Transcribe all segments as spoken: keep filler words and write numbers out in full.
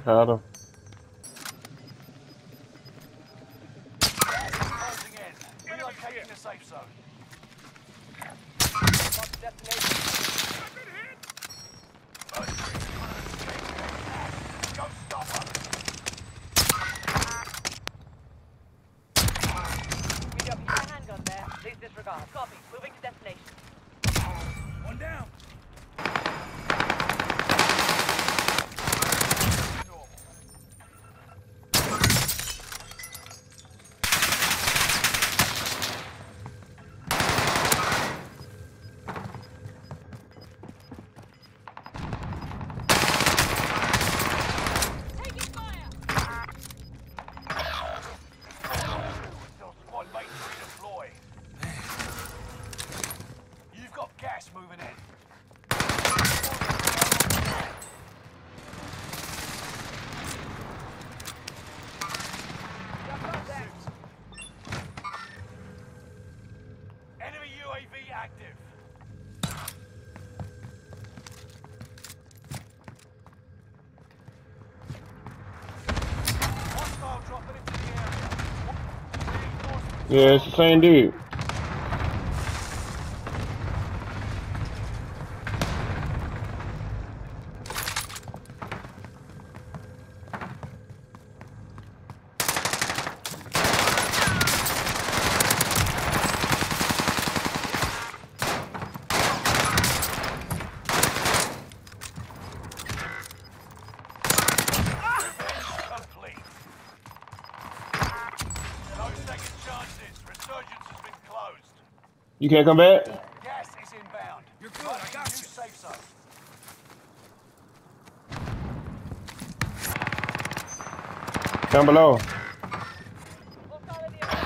Got him. Closing in. Relocating the safe zone. Destination. Go stop her. Pick up your handgun there. Please disregard. Copy. Moving to destination. One down. You've got gas moving in. Enemy U A V active. Hostile dropping into the area. Reinforcements. Yeah, it's the same dude. Complete. No second chances. Resurgence has been closed. You can't come back? Gas is inbound. You're good. I got you. Safe zone. Down below. Hostile in the area.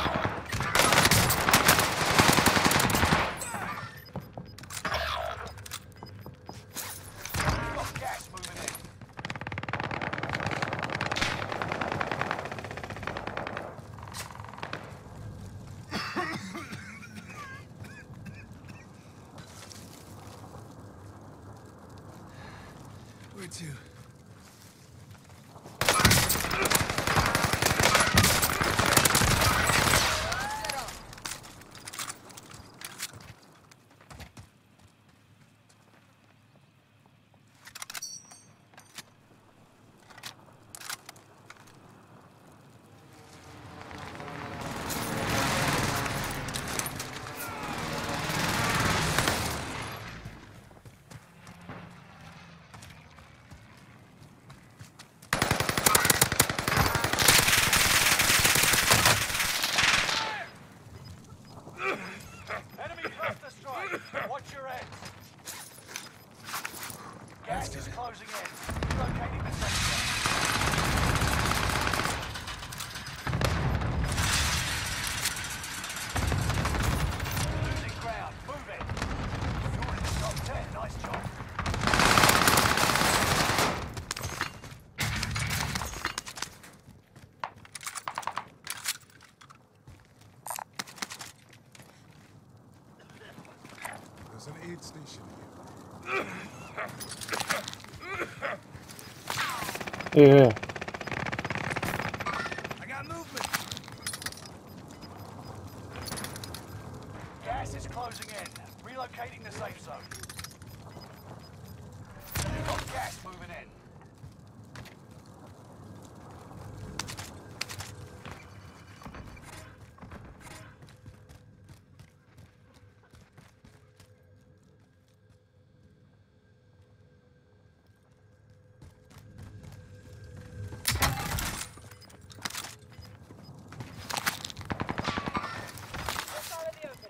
You've got gas moving in. Where to? Enemy cluster strike. Watch your head. Gas is closing in. Relocating the safe zone. Losing ground. Move it. You're in the top ten. Nice job. There's an aid station here. Yeah. I got movement. Gas is closing in. Relocating the safe zone. You've got gas moving in. Hostile in the open.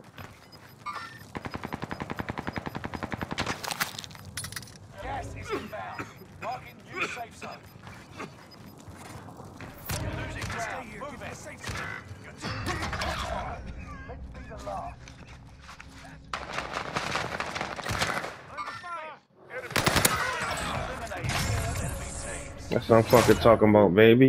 Gas is inbound. Marking new safe zone. You're losing ground. Move it. Safe zone. You're too fire. Let's be the last. Eliminating enemy teams. That's what I'm fucking talking about, baby.